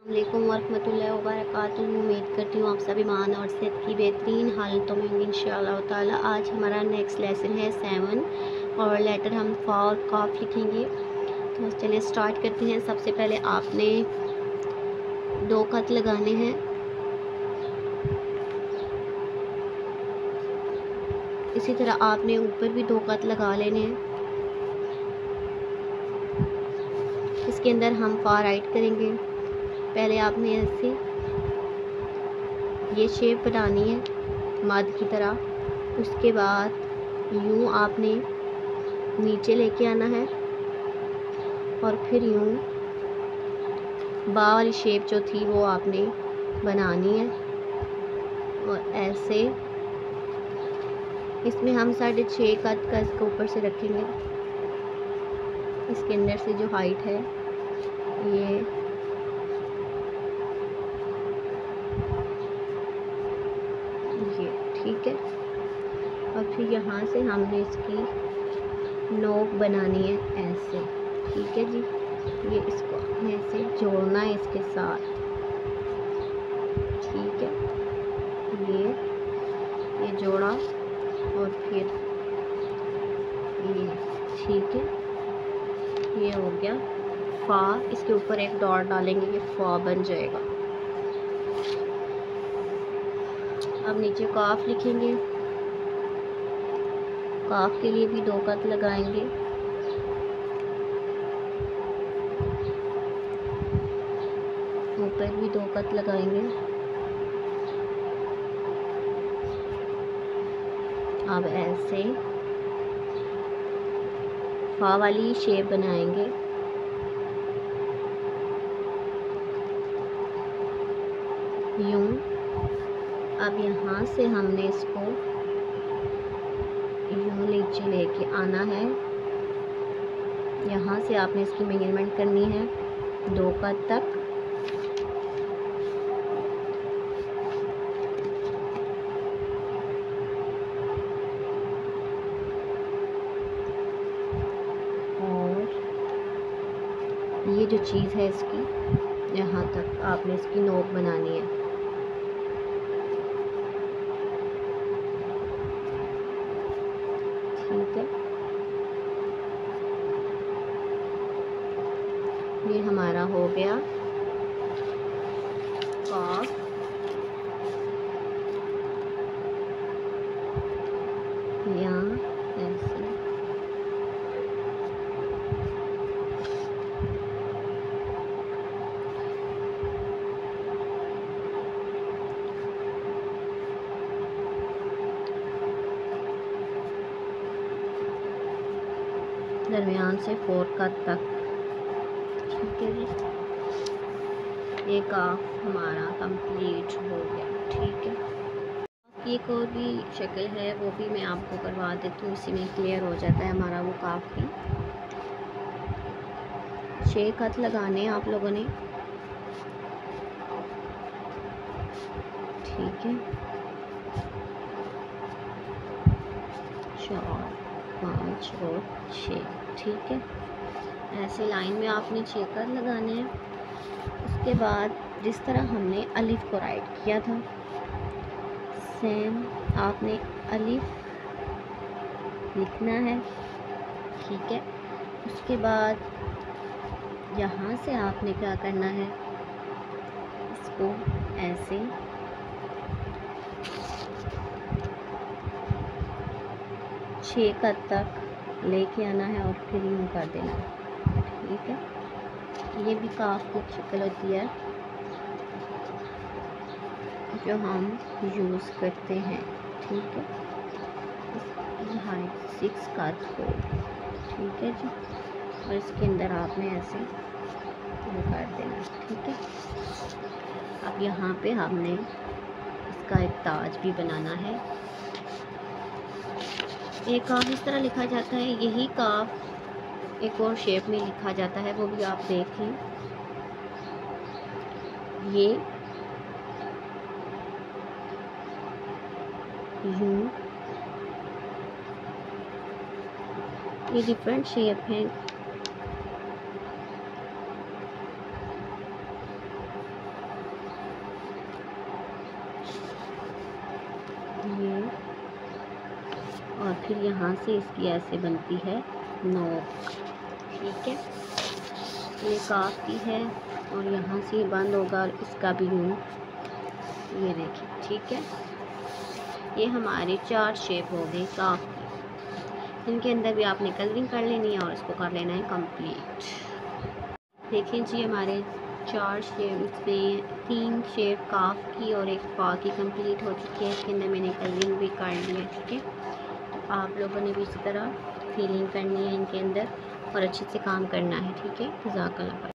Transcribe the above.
वालेकुम वरहमतुल्लाहि वबरकातुहू। उम्मीद करती हूँ आप सभी ईमान और सेहत की बेहतरीन हालतों में होंगे इंशाअल्लाह ताला। आज हमारा नेक्स्ट लेसन है 7 और लेटर हम फा और काफ लिखेंगे। तो चलिए स्टार्ट करते हैं। सबसे पहले आपने 2 खत लगाने हैं। इसी तरह आपने ऊपर भी 2 खत लगा लेने हैं। इसके अंदर हम फा राइट करेंगे। पहले आपने ऐसे ये शेप बनानी है मद की तरह। उसके बाद यूँ आपने नीचे लेके आना है और फिर यूँ बा वाली शेप जो थी वो आपने बनानी है। और ऐसे इसमें हम 6.5 कट का इसके ऊपर से रखेंगे। इसके अंदर से जो हाइट है ये ठीक है। और फिर यहाँ से हमने इसकी नोक बनानी है ऐसे, ठीक है जी। ये इसको ऐसे जोड़ना है इसके साथ, ठीक है। ये जोड़ा और फिर ये, ठीक है। ये हो गया फा। इसके ऊपर एक डॉट डालेंगे, ये फा बन जाएगा। अब नीचे काफ लिखेंगे। काफ के लिए भी 2 कत लगाएंगे। ऊपर भी 2 कत लगाएंगे। अब ऐसे फा वाली शेप बनाएंगे। यूं। अब यहाँ से हमने इसको यूं नीचे लेके आना है। यहाँ से आपने इसकी मेजरमेंट करनी है 2 कत तक। और ये जो चीज़ है इसकी यहाँ तक आपने इसकी नोक बनानी है। ठीक है। ये हमारा हो गया काफ। यहाँ ऐसे दरमियान से 4 कट तक, ठीक है जी। ये काफ हमारा कंप्लीट हो गया, ठीक है। एक और भी शक्ल है, वो भी मैं आपको करवा देती हूँ। इसी में क्लियर हो जाता है हमारा वो काफ भी। 6 खत लगाने हैं आप लोगों ने, ठीक है। 4, 5 और 6, ठीक है। ऐसे लाइन में आपने 6 खत लगाने हैं। उसके बाद जिस तरह हमने अलिफ को राइट किया था, सेम आपने अलिफ लिखना है, ठीक है। उसके बाद यहाँ से आपने क्या करना है, इसको ऐसे छः कत तक लेके आना है और फिर यूँ कर देना है, ठीक है। ये भी काफ की शक्ल होती है जो हम यूज़ करते हैं, ठीक है। हाइट 6 कट हो, ठीक है जी। और इसके अंदर आपने ऐसे वो कर देना, ठीक है। अब यहाँ पे हमने इसका एक ताज भी बनाना है। एक काफ इस तरह लिखा जाता है, यही काफ एक और शेप में लिखा जाता है, वो भी आप देखें। ये यूं, ये डिफरेंट शेप है। फिर यहाँ से इसकी ऐसे बनती है नोक। ठीक है, ये काफ की है और यहाँ से बंद होगा और इसका भी यूँ, ये देखिए। ठीक है, ये हमारे 4 शेप हो गए काफ की। इनके अंदर भी आपने कलरिंग कर लेनी है और इसको कर लेना है कंप्लीट। देखें जी, हमारे 4 शेप में 3 शेप काफ की और एक पा की कंप्लीट हो चुकी है। इसके अंदर मैंने कलरिंग भी कर ली है। ठीक है, तो आप लोगों ने भी इसी तरह फिलिंग करनी है इनके अंदर और अच्छे से काम करना है। ठीक है, जज़ाकल्लाह।